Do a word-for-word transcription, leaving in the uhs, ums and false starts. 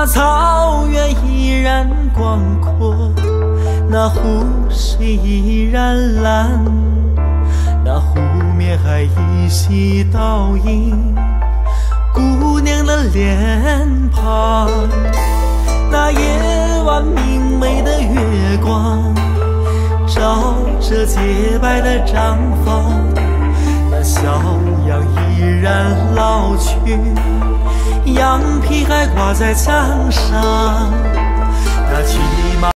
草原依然广阔，那湖水依然蓝，那湖面还依稀倒映姑娘的脸庞。那夜晚明媚的月光照着洁白的毡房，那小羊依然老去，羊皮还挂在墙上，那骑马